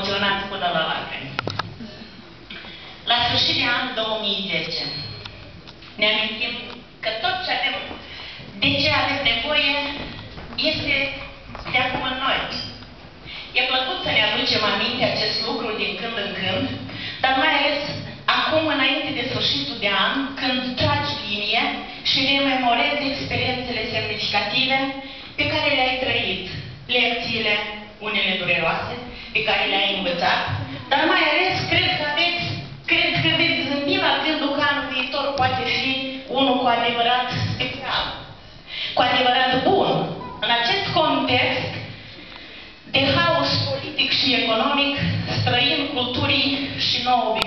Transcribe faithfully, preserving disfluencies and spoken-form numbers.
emoționați până la lacrimi. La sfârșit de an două mii zece, ne amintim că tot ce avem, de ce avem nevoie, este de acum în noi. E plăcut să ne aducem aminte acest lucru din când în când, dar mai ales acum, înainte de sfârșitul de an, când tragi linie și rememorezi experiențele semnificative pe care le-ai trăit, lecțiile, unele dureroase, pe care le-ai învățat, dar mai ales cred că aveți, cred că veți zâmbi la gândul că anul viitor poate fi unul cu adevărat special, cu adevărat bun. În acest context de haos politic și economic, străin culturii și nou